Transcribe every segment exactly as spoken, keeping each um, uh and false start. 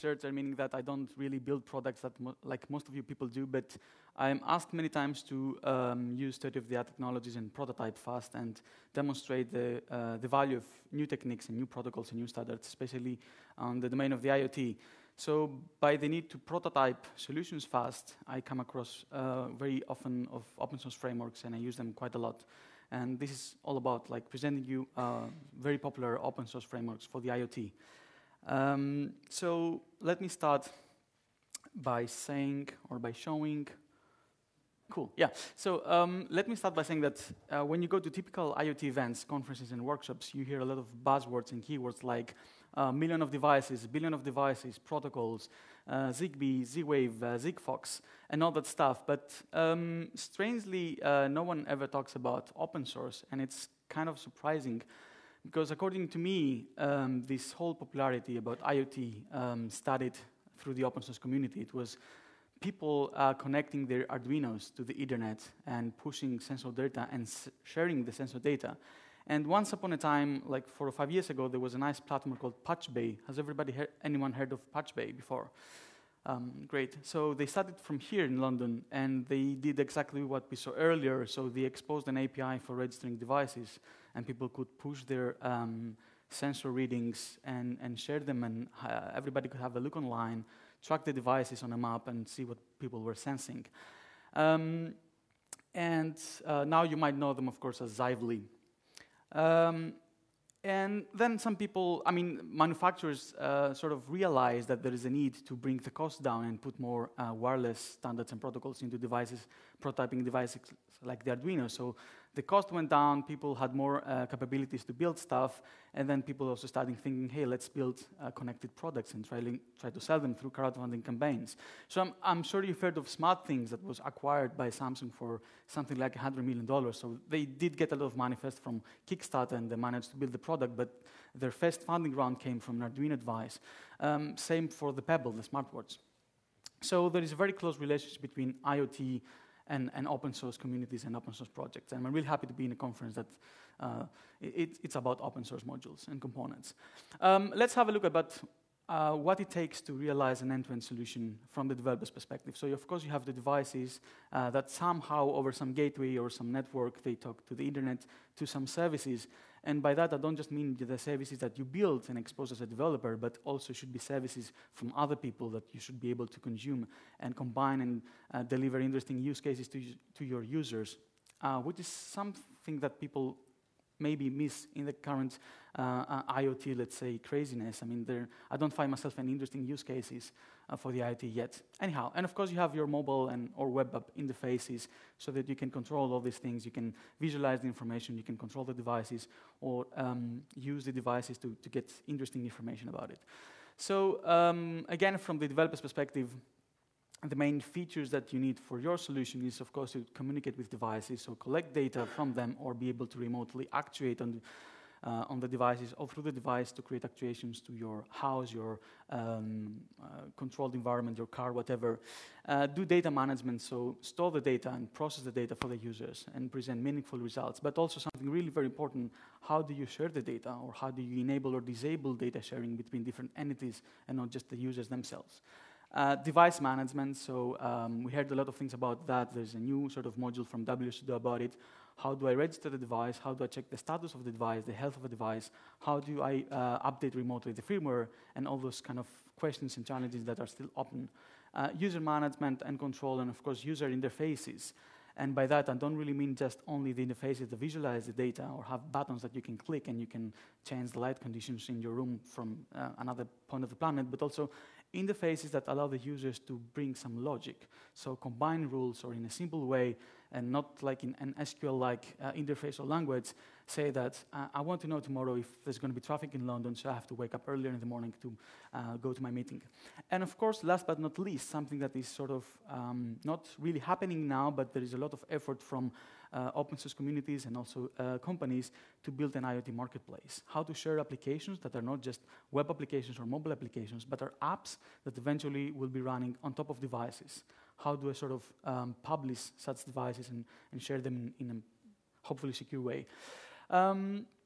researcher, meaning that I don't really build products that mo like most of you people do, but I'm asked many times to um, use state-of-the-art technologies and prototype fast and demonstrate the, uh, the value of new techniques and new protocols and new standards, especially on the domain of the IoT. So by the need to prototype solutions fast, I come across uh, very often of open source frameworks, and I use them quite a lot. And this is all about like presenting you uh, very popular open source frameworks for the IoT. Um, so let me start by saying, or by showing, cool, yeah. So um, let me start by saying that uh, when you go to typical IoT events, conferences and workshops, you hear a lot of buzzwords and keywords like uh, million of devices, billion of devices, protocols, uh, Zigbee, Z-Wave, uh, Sigfox, and all that stuff. But um, strangely, uh, no one ever talks about open source, and it's kind of surprising. Because according to me, um, this whole popularity about IoT um, started through the open source community. It was people uh, connecting their Arduinos to the internet and pushing sensor data and s sharing the sensor data. And once upon a time, like four or five years ago, there was a nice platform called Patchbay. Has everybody, he anyone heard of Patchbay before? Um, great. So they started from here in London, and they did exactly what we saw earlier. So they exposed an A P I for registering devices, and people could push their um, sensor readings and, and share them, and uh, everybody could have a look online, track the devices on a map, and see what people were sensing. Um, and uh, now you might know them, of course, as Zively. Um, And then some people, I mean, manufacturers uh, sort of realize that there is a need to bring the cost down and put more uh, wireless standards and protocols into devices, prototyping devices like the Arduino. So the cost went down, people had more uh, capabilities to build stuff, and then people also started thinking, hey, let's build uh, connected products and try, try to sell them through crowdfunding campaigns. So I'm, I'm sure you've heard of SmartThings that was acquired by Samsung for something like one hundred million dollars. So they did get a lot of money first from Kickstarter, and they managed to build the product, but their first funding round came from an Arduino device. Um, same for the Pebble, the smartwatch. So there is a very close relationship between IoT and, and open source communities and open source projects. And I'm really happy to be in a conference that uh, it, it's about open source modules and components. Um, let's have a look about uh, what it takes to realize an end-to-end solution from the developer's perspective. So of course you have the devices uh, that somehow over some gateway or some network, they talk to the internet, to some services. And by that, I don't just mean the services that you build and expose as a developer, but also should be services from other people that you should be able to consume and combine and uh, deliver interesting use cases to, to your users, uh, which is something that people maybe miss in the current uh, uh, IoT, let's say, craziness. I mean, there, I don't find myself any interesting use cases uh, for the IoT yet. Anyhow, and of course you have your mobile and or web app interfaces so that you can control all these things. You can visualize the information, you can control the devices, or um, use the devices to, to get interesting information about it. So um, again, from the developer's perspective, the main features that you need for your solution is, of course, to communicate with devices, so collect data from them or be able to remotely actuate on the, uh, on the devices or through the device to create actuations to your house, your um, uh, controlled environment, your car, whatever. Uh, do data management, so store the data and process the data for the users and present meaningful results. But also something really very important, how do you share the data, or how do you enable or disable data sharing between different entities and not just the users themselves? Uh, device management, so um, we heard a lot of things about that. There's a new sort of module from W S O two about it. How do I register the device? How do I check the status of the device, the health of the device? How do I uh, update remotely the firmware? And all those kind of questions and challenges that are still open. Uh, user management and control, and of course user interfaces. And by that, I don't really mean just only the interfaces that visualize the data or have buttons that you can click and you can change the light conditions in your room from uh, another point of the planet, but also interfaces that allow the users to bring some logic. So combine rules, or in a simple way, and not like in an S Q L-like uh, interface or language, say that uh, I want to know tomorrow if there's going to be traffic in London, so I have to wake up earlier in the morning to uh, go to my meeting. And of course, last but not least, something that is sort of um, not really happening now, but there is a lot of effort from uh, open source communities and also uh, companies to build an IoT marketplace. How to share applications that are not just web applications or mobile applications, but are apps that eventually will be running on top of devices. How do I sort of um, publish such devices and, and share them in, in a hopefully secure way? Um,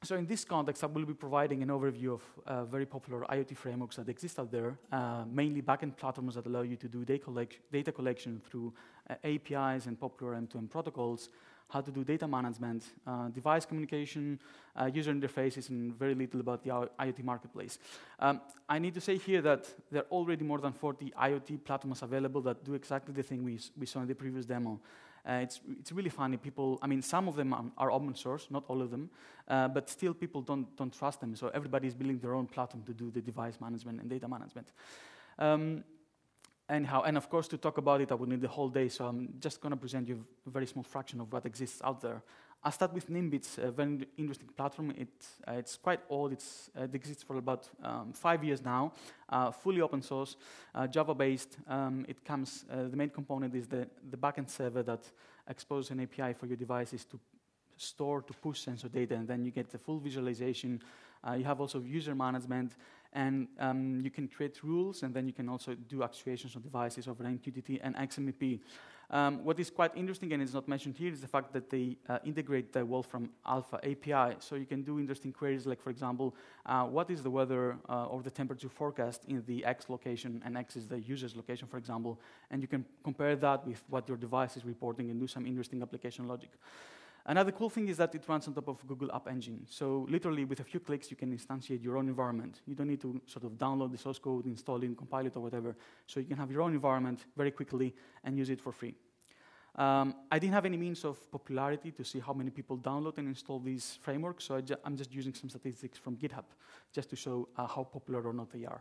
So in this context, I will be providing an overview of uh, very popular IoT frameworks that exist out there, uh, mainly backend platforms that allow you to do data, collect data collection through uh, A P Is and popular M two M protocols, how to do data management, uh, device communication, uh, user interfaces, and very little about the IoT marketplace. Um, I need to say here that there are already more than forty IoT platforms available that do exactly the thing we, we saw in the previous demo. Uh, it's, it's really funny. People, I mean, some of them are, are open source, not all of them, uh, but still people don't, don't trust them. So everybody is building their own platform to do the device management and data management. Um, Anyhow, and of course, to talk about it, I would need the whole day, so I'm just going to present you a very small fraction of what exists out there. I'll start with Nimbits, a very interesting platform. It, uh, it's quite old. It's, uh, it exists for about um, five years now, uh, fully open source, uh, Java-based. Um, it comes, uh, the main component is the, the backend server that exposes an A P I for your devices to store, to push sensor data, and then you get the full visualization. Uh, you have also user management, and um, you can create rules, and then you can also do actuations on devices over M Q T T and X M P. Um, what is quite interesting, and it's not mentioned here, is the fact that they uh, integrate the Wolfram Alpha A P I. So you can do interesting queries, like, for example, uh, what is the weather uh, or the temperature forecast in the X location, and X is the user's location, for example, and you can compare that with what your device is reporting and do some interesting application logic. Another cool thing is that it runs on top of Google App Engine. So literally, with a few clicks, you can instantiate your own environment. You don't need to sort of download the source code, install it, compile it, or whatever. So you can have your own environment very quickly and use it for free. Um, I didn't have any means of popularity to see how many people download and install these frameworks, so I ju I'm just using some statistics from GitHub just to show uh, how popular or not they are.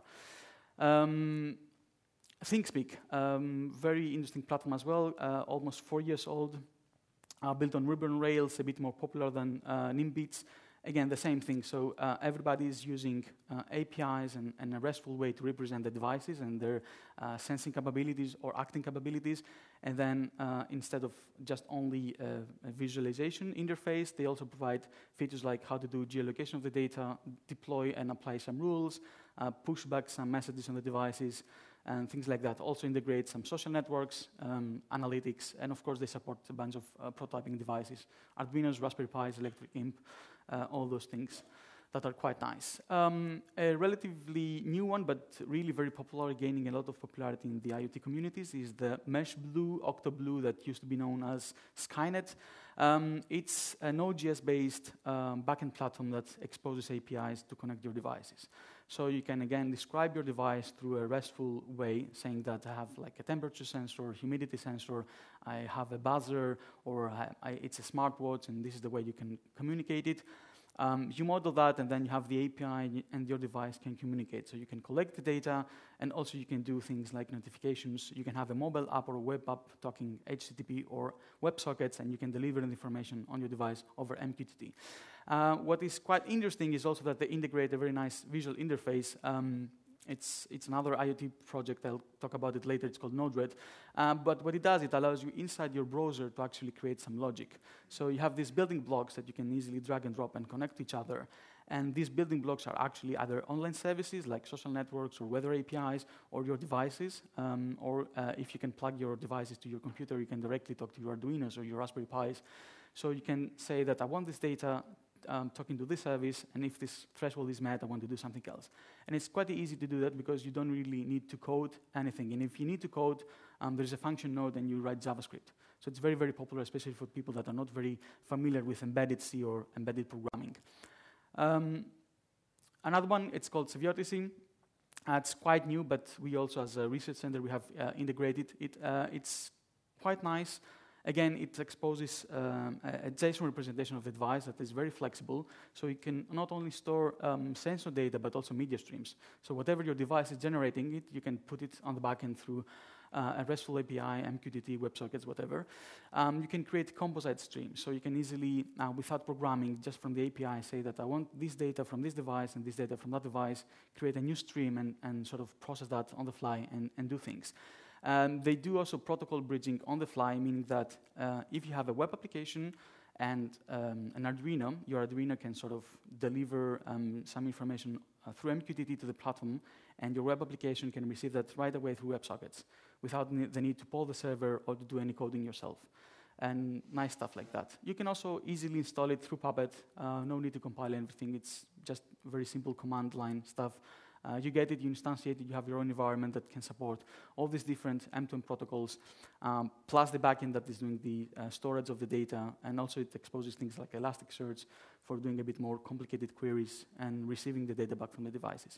Um, ThinkSpeak, um, very interesting platform as well, uh, almost four years old. Uh, built on Ruby on Rails, a bit more popular than uh, Nimbits. Again, the same thing. So uh, everybody is using uh, A P Is and, and a RESTful way to represent the devices and their uh, sensing capabilities or acting capabilities. And then uh, instead of just only uh, a visualization interface, they also provide features like how to do geolocation of the data, deploy and apply some rules, uh, push back some messages on the devices, and things like that. Also integrate some social networks, um, analytics, and of course they support a bunch of uh, prototyping devices, Arduinos, Raspberry Pis, Electric Imp, uh, all those things that are quite nice. Um, a relatively new one, but really very popular, gaining a lot of popularity in the IoT communities, is the MeshBlue, OctoBlue, that used to be known as Skynet. Um, it's a Node J S-based um, backend platform that exposes A P Is to connect your devices. So you can, again, describe your device through a RESTful way, saying that I have like a temperature sensor, humidity sensor, I have a buzzer, or I, I, it's a smartwatch, and this is the way you can communicate it. Um, you model that, and then you have the A P I, and your device can communicate. So you can collect the data, and also you can do things like notifications. You can have a mobile app or a web app talking H T T P or WebSockets, and you can deliver the information on your device over M Q T T. Uh, what is quite interesting is also that they integrate a very nice visual interface. Um, It's, it's another IoT project. I'll talk about it later. It's called Node-RED. Uh, but what it does, it allows you inside your browser to actually create some logic. So you have these building blocks that you can easily drag and drop and connect to each other. And these building blocks are actually either online services like social networks or weather A P Is or your devices. Um, or uh, if you can plug your devices to your computer, you can directly talk to your Arduinos or your Raspberry Pis. So you can say that I want this data Um, talking to this service, and if this threshold is met, I want to do something else. And it's quite easy to do that because you don't really need to code anything. And if you need to code, um, there's a function node and you write JavaScript. So it's very, very popular, especially for people that are not very familiar with embedded C or embedded programming. Um, another one, it's called Sevioticy. Uh, it's quite new, but we also, as a research center, we have uh, integrated it. Uh, it's quite nice. Again, it exposes um, a, a JSON representation of the device that is very flexible, so you can not only store um, sensor data, but also media streams. So whatever your device is generating, it you can put it on the backend through uh, a RESTful A P I, M Q T T, WebSockets, whatever. Um, you can create composite streams, so you can easily, uh, without programming, just from the A P I, say that I want this data from this device and this data from that device, create a new stream and, and sort of process that on the fly and, and do things. Um, they do also protocol bridging on the fly, meaning that uh, if you have a web application and um, an Arduino, your Arduino can sort of deliver um, some information uh, through M Q T T to the platform, and your web application can receive that right away through WebSockets without ne the need to pull the server or to do any coding yourself. and nice stuff like that. You can also easily install it through Puppet. Uh, no need to compile everything. It's just very simple command line stuff. Uh, you get it, you instantiate it, you have your own environment that can support all these different M two M protocols, um, plus the backend that is doing the uh, storage of the data, and also it exposes things like Elasticsearch for doing a bit more complicated queries and receiving the data back from the devices.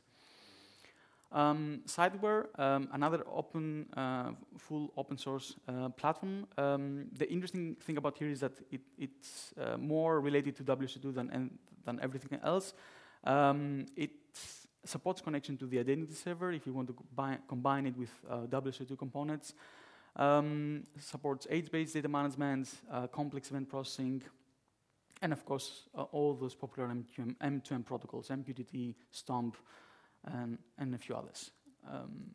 Um, Sideware, um, another open, uh, full open source uh, platform. Um, the interesting thing about here is that it, it's uh, more related to W S O two than, than everything else. Um, it supports connection to the identity server if you want to combine, combine it with uh, W S O two components. Um, supports age-based data management, uh, complex event processing, and of course, uh, all those popular M two M protocols, M Q T T, STOMP, and, and a few others. Um,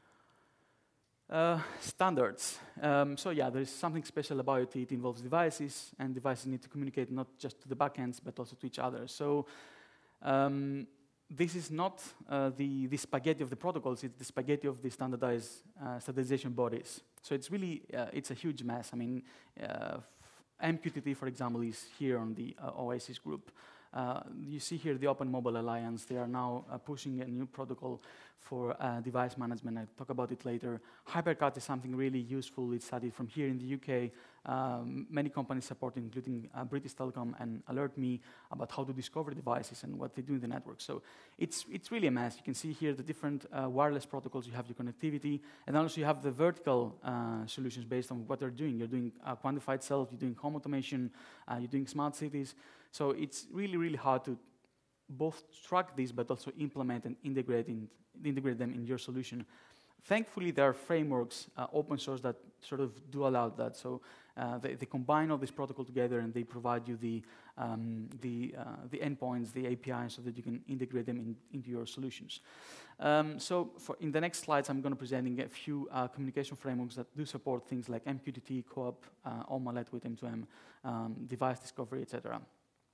uh, standards. Um, so yeah, there is something special about it. It involves devices, and devices need to communicate not just to the backends, but also to each other. So um, this is not uh, the, the spaghetti of the protocols, it's the spaghetti of the standardized uh, standardization bodies. So it's really, uh, it's a huge mess. I mean, uh, M Q T T, for example, is here on the uh, Oasis group. Uh, you see here the Open Mobile Alliance. They are now uh, pushing a new protocol for uh, device management. I'll talk about it later. HyperCard is something really useful. It's started from here in the U K. Um, many companies support, including uh, British Telecom, and alert me about how to discover devices and what they do in the network. So it's, it's really a mess. You can see here the different uh, wireless protocols. You have your connectivity, and also you have the vertical uh, solutions based on what they're doing. You're doing uh, quantified self, you're doing home automation, uh, you're doing smart cities. So it's really, really hard to both track these, but also implement and integrate, in, integrate them in your solution. Thankfully, there are frameworks, uh, open source, that sort of do allow that. So uh, they, they combine all this protocol together, and they provide you the, um, the, uh, the endpoints, the A P Is, so that you can integrate them in, into your solutions. Um, so for in the next slides, I'm going to be presenting a few uh, communication frameworks that do support things like M Q T T, Co-op, uh, O M A lightweight M two M, um, device discovery, et cetera.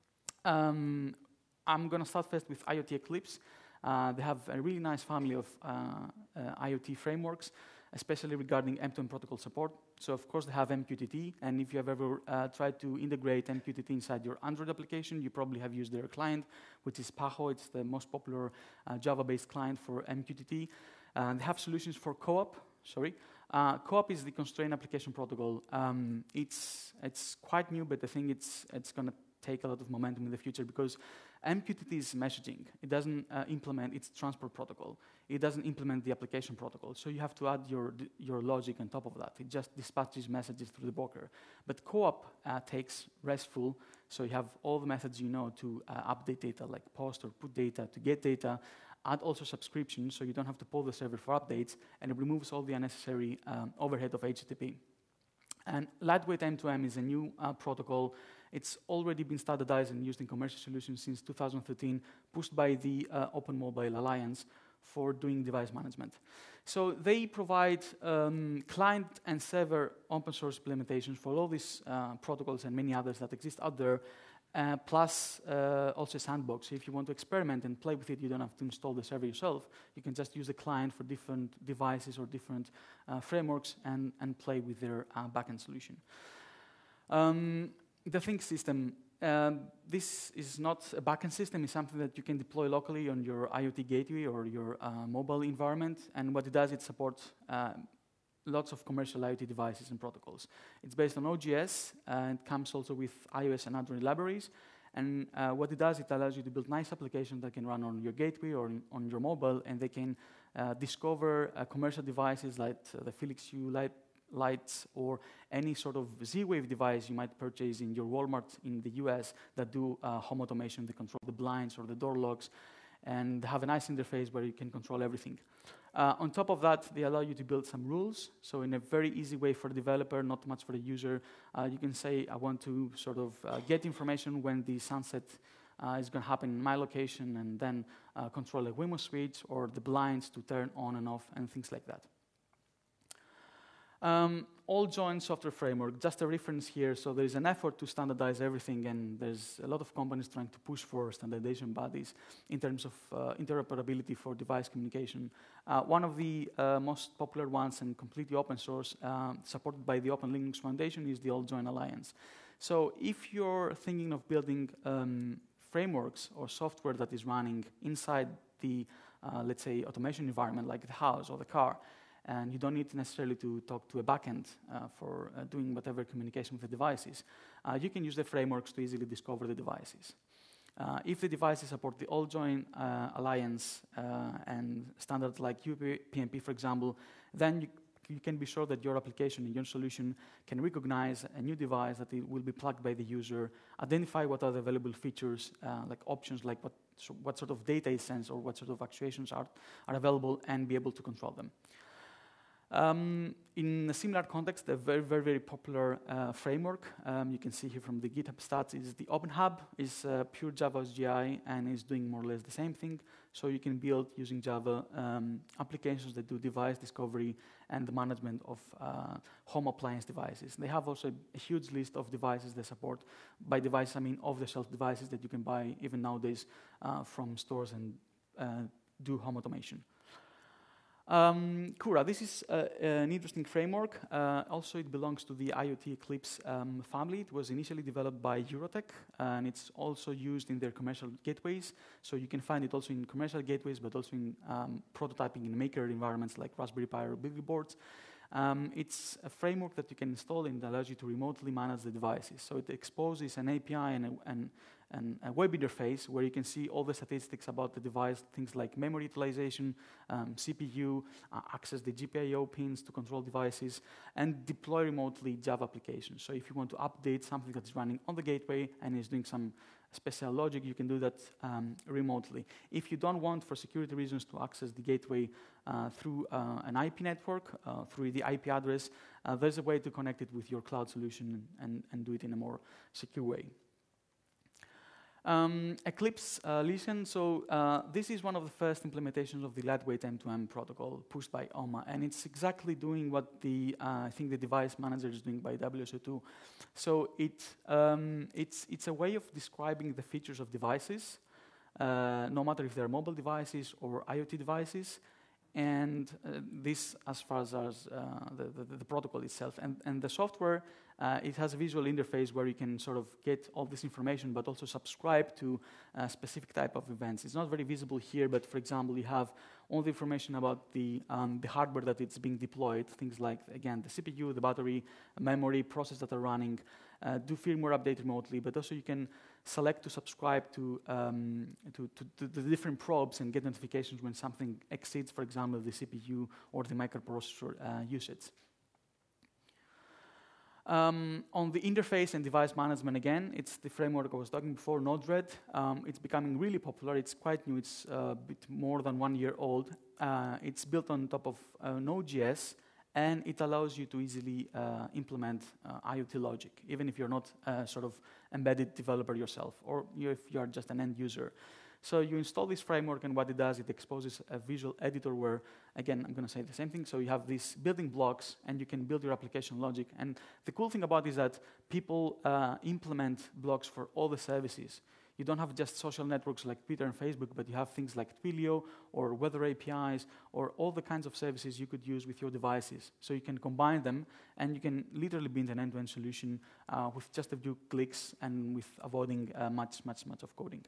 Um, I'm going to start first with IoT Eclipse. Uh, they have a really nice family of uh, uh, IoT frameworks, especially regarding M two M protocol support. So of course they have M Q T T, and if you have ever uh, tried to integrate M Q T T inside your Android application, you probably have used their client, which is Paho. It's the most popular uh, Java-based client for M Q T T. Uh, they have solutions for Co-op. Sorry, uh, Co-op is the constrained application protocol. Um, it's it's quite new, but I think it's it's going to take a lot of momentum in the future, because M Q T T is messaging. It doesn't uh, implement its transport protocol. It doesn't implement the application protocol. So you have to add your your logic on top of that. It just dispatches messages through the broker. But Co-op uh, takes RESTful, so you have all the methods you know to uh, update data, like post or put data, to get data. Add also subscription, so you don't have to pull the server for updates, and it removes all the unnecessary um, overhead of H T T P. And lightweight M two M is a new uh, protocol. It's already been standardized and used in commercial solutions since two thousand thirteen, pushed by the uh, Open Mobile Alliance for doing device management. So they provide um, client and server open source implementations for all these uh, protocols and many others that exist out there, uh, plus uh, also a sandbox. So if you want to experiment and play with it, you don't have to install the server yourself. You can just use the client for different devices or different uh, frameworks and, and play with their uh, backend solution. Um, The Think system, um, this is not a backend system. It's something that you can deploy locally on your IoT gateway or your uh, mobile environment. And what it does, it supports uh, lots of commercial IoT devices and protocols. It's based on O G S, and it comes also with iOS and Android libraries. And uh, what it does, it allows you to build nice applications that can run on your gateway or on your mobile, and they can uh, discover uh, commercial devices like uh, the Felix Hue light lights or any sort of Z-Wave device you might purchase in your Walmart in the U S that do uh, home automation. They control the blinds or the door locks, and have a nice interface where you can control everything. Uh, on top of that, they allow you to build some rules. So in a very easy way for the developer, not much for the user, uh, you can say, I want to sort of uh, get information when the sunset uh, is going to happen in my location, and then uh, control a Wemo switch or the blinds to turn on and off and things like that. Um, all joint software framework, just a reference here. So there is an effort to standardize everything, and there's a lot of companies trying to push for standardization bodies in terms of uh, interoperability for device communication. Uh, one of the uh, most popular ones and completely open source, uh, supported by the Open Linux Foundation, is the All Join Alliance. So if you're thinking of building um, frameworks or software that is running inside the, uh, let's say, automation environment like the house or the car, and you don't need necessarily to talk to a backend uh, for uh, doing whatever communication with the devices, uh, you can use the frameworks to easily discover the devices. Uh, if the devices support the All-Join uh, Alliance uh, and standards like U P M P, for example, then you, you can be sure that your application and your solution can recognize a new device that it will be plugged by the user, identify what are the available features, uh, like options like what, so what sort of data is sent or what sort of actuations are, are available, and be able to control them. Um, in a similar context, a very, very, very popular uh, framework, um, you can see here from the GitHub stats, is the OpenHub, is uh, pure Java S G I and is doing more or less the same thing. So you can build, using Java, um, applications that do device discovery and the management of uh, home appliance devices. They have also a huge list of devices they support. By device, I mean off-the-shelf devices that you can buy even nowadays uh, from stores and uh, do home automation. Um, Cura, this is uh, an interesting framework. Uh, also, it belongs to the IoT Eclipse um, family. It was initially developed by Eurotech, and it's also used in their commercial gateways. So you can find it also in commercial gateways, but also in um, prototyping in maker environments like Raspberry Pi or Beagle boards. Um, it's a framework that you can install and allows you to remotely manage the devices. So it exposes an A P I and a, and, and a web interface where you can see all the statistics about the device, things like memory utilization, um, C P U, uh, access the G P I O pins to control devices, and deploy remotely Java applications. So if you want to update something that's running on the gateway and is doing some special logic, you can do that um, remotely. If you don't want, for security reasons, to access the gateway uh, through uh, an I P network, uh, through the I P address, uh, there's a way to connect it with your cloud solution and, and do it in a more secure way. Um, Eclipse uh, Listen, so uh, this is one of the first implementations of the lightweight M two M protocol pushed by O M A, and it's exactly doing what the uh, I think the device manager is doing by W S O two. So it um, it's it's a way of describing the features of devices, uh, no matter if they're mobile devices or IoT devices, and uh, this as far as, as uh, the, the, the protocol itself, and and the software. Uh, it has a visual interface where you can sort of get all this information, but also subscribe to a specific type of events. It's not very visible here, but for example, you have all the information about the, um, the hardware that it's being deployed, things like, again, the C P U, the battery, memory, process that are running, uh, do firmware update remotely, but also you can select to subscribe to, um, to, to, to the different probes and get notifications when something exceeds, for example, the C P U or the microprocessor uh, usage. Um, on the interface and device management, again, it's the framework I was talking before, Node-RED. Um, it's becoming really popular. It's quite new. It's a bit more than one year old. Uh, it's built on top of uh, Node.js, and it allows you to easily uh, implement uh, IoT logic, even if you're not a sort of embedded developer yourself, or you, if you're just an end user. So you install this framework, and what it does, it exposes a visual editor where, again, I'm going to say the same thing. So you have these building blocks, and you can build your application logic. And the cool thing about it is that people uh, implement blocks for all the services. You don't have just social networks like Twitter and Facebook, but you have things like Twilio or weather A P Is or all the kinds of services you could use with your devices. So you can combine them, and you can literally build an end-to-end solution uh, with just a few clicks and with avoiding uh, much, much, much of coding.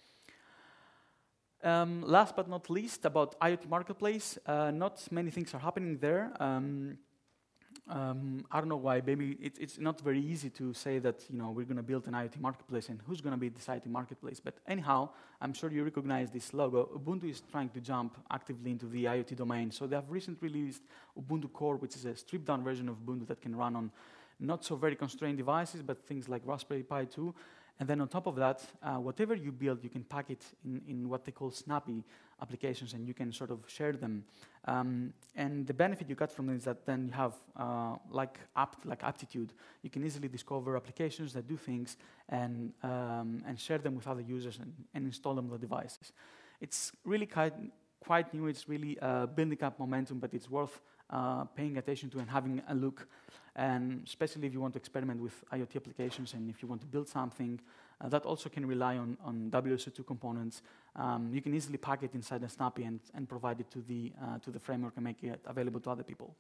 Um, last but not least, about IoT Marketplace. Uh, not many things are happening there. Um, um, I don't know why. Maybe it, it's not very easy to say that, you know, we're going to build an IoT Marketplace and who's going to be this IoT Marketplace. But anyhow, I'm sure you recognize this logo. Ubuntu is trying to jump actively into the IoT domain. So they have recently released Ubuntu Core, which is a stripped-down version of Ubuntu that can run on not so very constrained devices, but things like Raspberry Pi two. And then on top of that, uh, whatever you build, you can pack it in, in what they call snappy applications, and you can sort of share them. Um, and the benefit you got from it is that then you have, uh, like, apt, like aptitude, you can easily discover applications that do things and, um, and share them with other users and, and install them on the devices. It's really quite, quite new. It's really uh, building up momentum, but it's worth uh, paying attention to and having a look. And especially if you want to experiment with IoT applications and if you want to build something uh, that also can rely on, on W S O two components, um, you can easily pack it inside a Snappy and, and provide it to the, uh, to the framework and make it available to other people.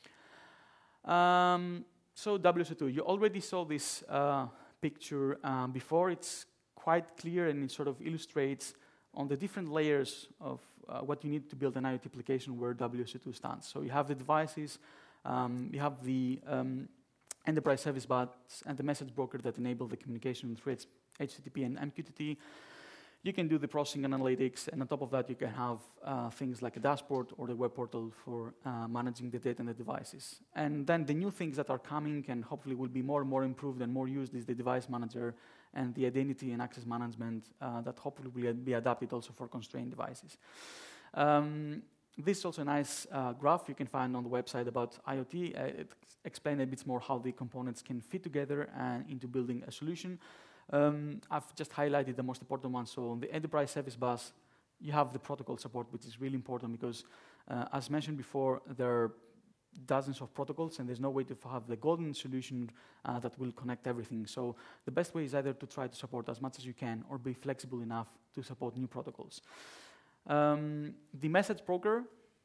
Um, so W S O two, you already saw this uh, picture um, before. It's quite clear and it sort of illustrates on the different layers of uh, what you need to build an IoT application where W S O two stands. So you have the devices, um, you have the um, enterprise service bus and the message broker that enable the communication through H T T P and M Q T T. You can do the processing and analytics, and on top of that, you can have uh, things like a dashboard or the web portal for uh, managing the data and the devices. And then the new things that are coming and hopefully will be more and more improved and more used is the device manager and the identity and access management uh, that hopefully will be adapted also for constrained devices. Um, this is also a nice uh, graph you can find on the website about IoT. Uh, it explains a bit more how the components can fit together and into building a solution. Um, I've just highlighted the most important ones. So on the enterprise service bus, you have the protocol support, which is really important because, uh, as mentioned before, there are dozens of protocols, and there's no way to have the golden solution uh, that will connect everything. So the best way is either to try to support as much as you can or be flexible enough to support new protocols. Um, the message broker,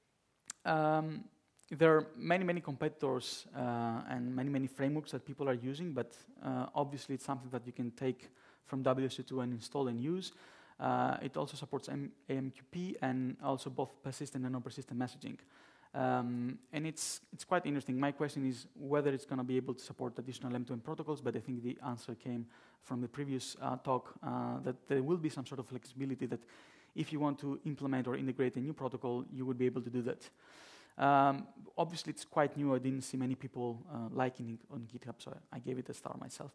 um, there are many, many competitors uh, and many, many frameworks that people are using, but uh, obviously it's something that you can take from W S O two and install and use. Uh, it also supports A M Q P and also both persistent and non-persistent messaging. Um, and it's, it's quite interesting. My question is whether it's going to be able to support additional M two M protocols, but I think the answer came from the previous uh, talk uh, that there will be some sort of flexibility that if you want to implement or integrate a new protocol, you would be able to do that. Um, obviously, it's quite new. I didn't see many people uh, liking it on GitHub, so I gave it a star myself.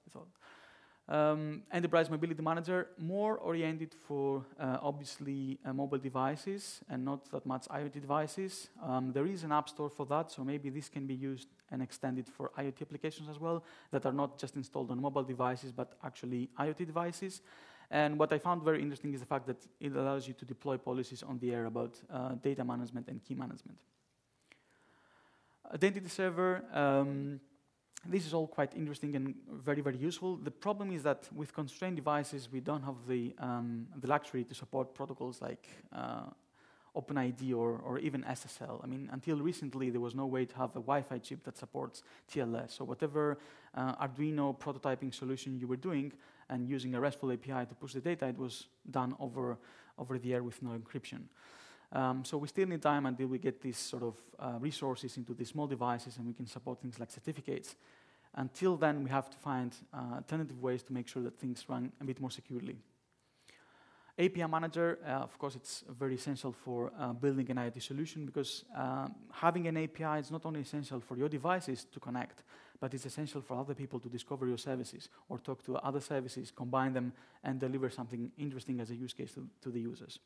Um, Enterprise Mobility Manager, more oriented for uh, obviously uh, mobile devices and not that much IoT devices. Um, there is an app store for that, so maybe this can be used and extended for IoT applications as well that are not just installed on mobile devices, but actually IoT devices. And what I found very interesting is the fact that it allows you to deploy policies on the air about uh, data management and key management. Identity server, um, this is all quite interesting and very, very useful. The problem is that with constrained devices, we don't have the, um, the luxury to support protocols like uh, OpenID or, or even S S L. I mean, until recently, there was no way to have a Wi-Fi chip that supports T L S. So whatever uh, Arduino prototyping solution you were doing and using a RESTful A P I to push the data, it was done over, over the air with no encryption. Um, so we still need time until we get these sort of uh, resources into these small devices and we can support things like certificates. Until then, we have to find uh, alternative ways to make sure that things run a bit more securely. A P I Manager, uh, of course, it's very essential for uh, building an IoT solution because um, having an A P I is not only essential for your devices to connect, but it's essential for other people to discover your services or talk to other services, combine them, and deliver something interesting as a use case to, to the users.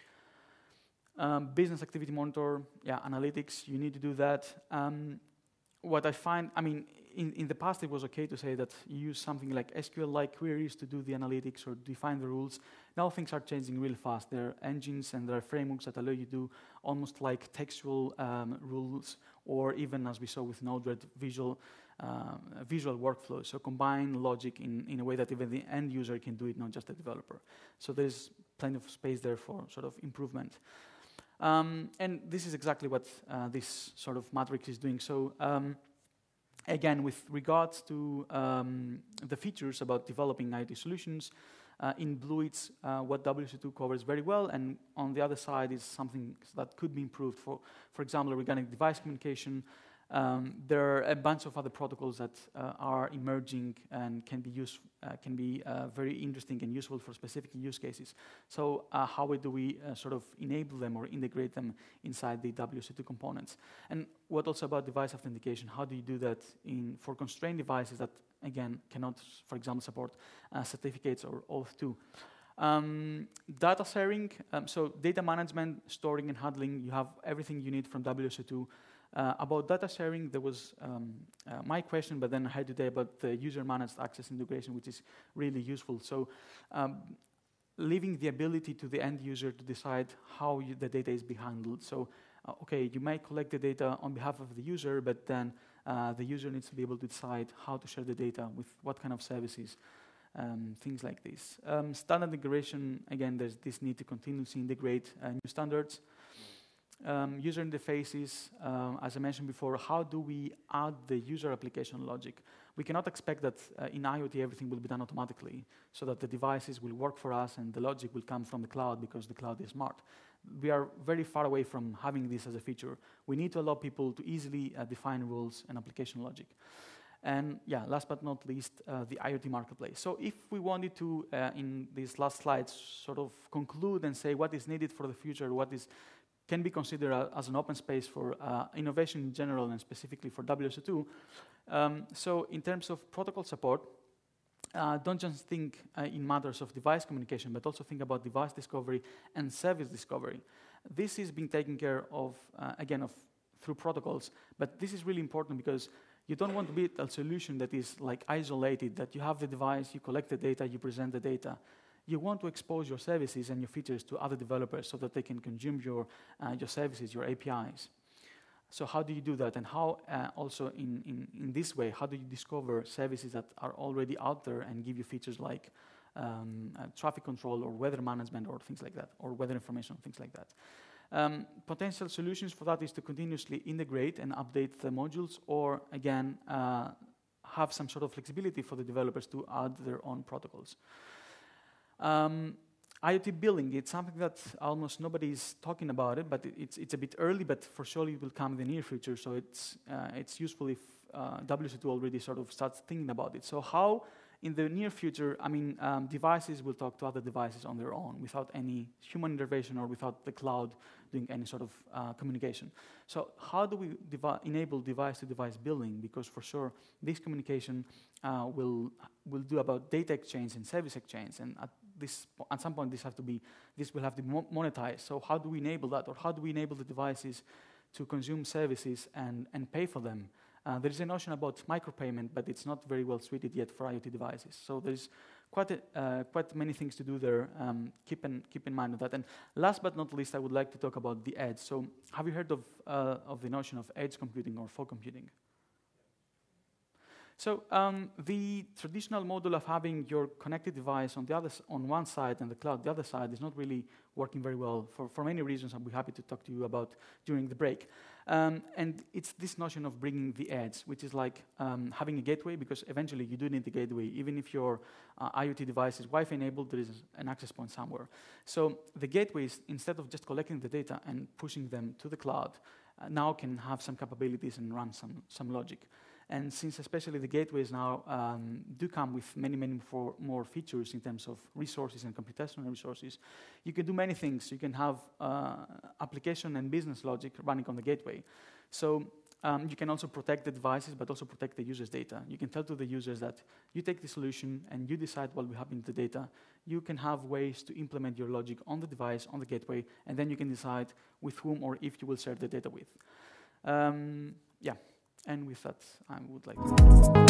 Um, business activity monitor, yeah, analytics, you need to do that. Um, what I find, I mean, in, in the past it was okay to say that you use something like S Q L-like queries to do the analytics or define the rules. Now things are changing really fast. There are engines and there are frameworks that allow you to do almost like textual um, rules, or even as we saw with Node-RED, visual, uh, visual workflows. So combine logic in, in a way that even the end user can do it, not just the developer. So there's plenty of space there for sort of improvement. Um, and this is exactly what uh, this sort of matrix is doing. So um, again, with regards to um, the features about developing IoT solutions, uh, in blue it's uh, what W S O two covers very well, and on the other side is something that could be improved. For, for example, regarding device communication, um, there are a bunch of other protocols that uh, are emerging and can be used, uh, can be uh, very interesting and useful for specific use cases. So uh, how do we uh, sort of enable them or integrate them inside the W S O two components? And what also about device authentication? How do you do that in for constrained devices that, again, cannot, for example, support uh, certificates or O auth two? Um, data sharing, um, so data management, storing and handling, you have everything you need from W S O two. Uh, about data sharing, there was um, uh, my question, but then I had today about the user-managed access integration, which is really useful. So um, leaving the ability to the end user to decide how you, the data is being handled. So uh, okay, you may collect the data on behalf of the user, but then uh, the user needs to be able to decide how to share the data with what kind of services, um, things like this. Um, standard integration, again, there's this need to continuously integrate uh, new standards. Um, user interfaces, um, as I mentioned before, how do we add the user application logic? We cannot expect that uh, in IoT everything will be done automatically, so that the devices will work for us and the logic will come from the cloud because the cloud is smart. We are very far away from having this as a feature. We need to allow people to easily uh, define rules and application logic. And yeah, last but not least, uh, the IoT marketplace. So if we wanted to, uh, in these last slides, sort of conclude and say what is needed for the future, what is can be considered uh, as an open space for uh, innovation in general and specifically for W S O two. Um, so in terms of protocol support, uh, don't just think uh, in matters of device communication, but also think about device discovery and service discovery. This is being taken care of, uh, again, of through protocols, but this is really important because you don't want to build a solution that is like isolated, that you have the device, you collect the data, you present the data. You want to expose your services and your features to other developers so that they can consume your, uh, your services, your A P Is. So how do you do that? And how uh, also in, in, in this way, how do you discover services that are already out there and give you features like um, uh, traffic control or weather management or things like that, or weather information, things like that. Um, potential solutions for that is to continuously integrate and update the modules, or again, uh, have some sort of flexibility for the developers to add their own protocols. Um, IoT billing, it's something that almost nobody is talking about it, but it's, it's a bit early, but for sure it will come in the near future, so it's, uh, it's useful if uh, W S O two already sort of starts thinking about it. So how, in the near future, I mean, um, devices will talk to other devices on their own without any human intervention or without the cloud doing any sort of uh, communication. So how do we devi enable device-to-device billing? Because for sure, this communication uh, will will do about data exchange and service exchange, and at this at some point, this have to be this will have to be mo monetized. So how do we enable that, or how do we enable the devices to consume services and and pay for them? Uh, there is a notion about micropayment, but it's not very well suited yet for IoT devices. So there's quite a, uh, quite many things to do there. Um, keep in keep in mind of that. And last but not least, I would like to talk about the edge. So have you heard of uh, of the notion of edge computing or fog computing? So um, the traditional model of having your connected device on the other s on one side and the cloud the other side is not really working very well for, for many reasons. I'll be happy to talk to you about during the break. Um, and it's this notion of bringing the edge, which is like um, having a gateway, because eventually you do need the gateway. Even if your uh, IoT device is Wi-Fi enabled, there is an access point somewhere. So the gateways, instead of just collecting the data and pushing them to the cloud, uh, now can have some capabilities and run some, some logic. And since especially the gateways now um, do come with many, many for more features in terms of resources and computational resources, you can do many things. You can have uh, application and business logic running on the gateway. So um, you can also protect the devices, but also protect the user's data. You can tell to the users that you take the solution and you decide what will happen to the data. You can have ways to implement your logic on the device, on the gateway, and then you can decide with whom or if you will share the data with. Um, yeah. And with that, I would like to